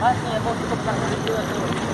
Ah, sim, é bom que eu tô com a